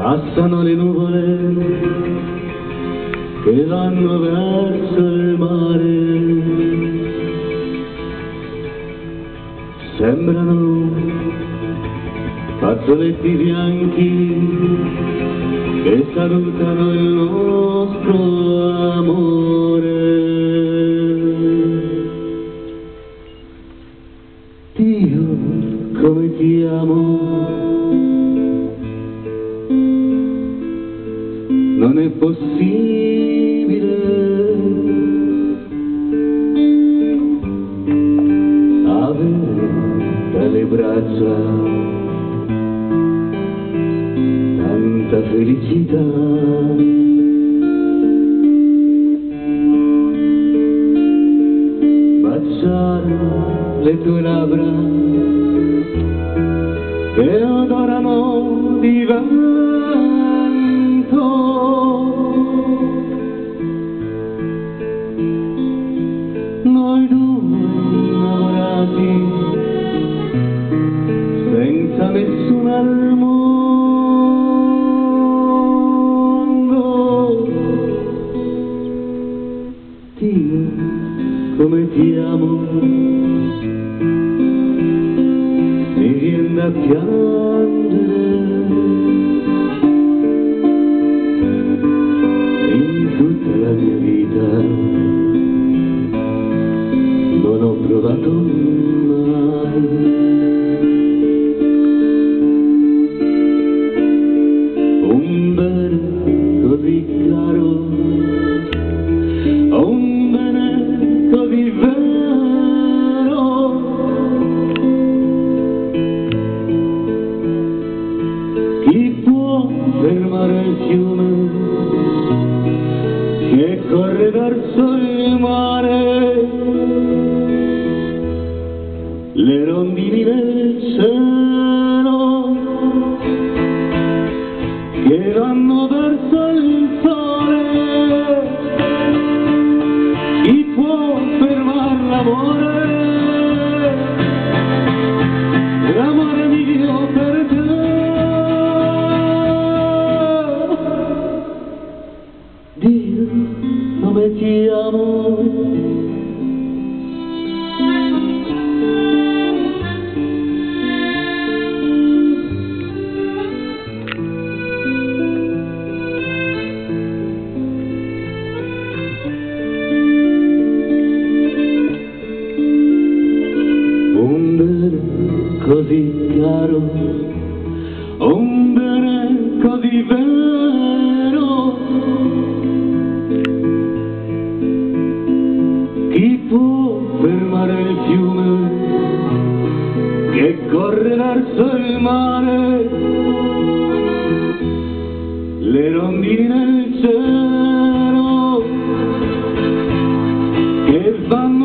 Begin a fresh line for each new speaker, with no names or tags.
Passano le nuvole che vanno verso il mare, sembrano fazzoletti bianchi che salutano il nostro amore. Dio, come ti amo, non è possibile avere dalle braccia tanta felicità. Baciare le tue labbra che odorano di vento, noi due innamorati senza nessuno al mondo. Dio, come ti amo, mi viene da piangere. In tutta la mia vita non ho provato mai un bene così caro, un bene così vero. Chi può fermare il fiume che corre verso il mare? Le rondini del cielo che vanno verso il sole. Chi può fermare l'amore? L'amore mio per te. Dio, come ti amo, un bene così caro, un bene così vero. Chi può fermare il fiume che corre verso il mare? Le rondini nel cielo che vanno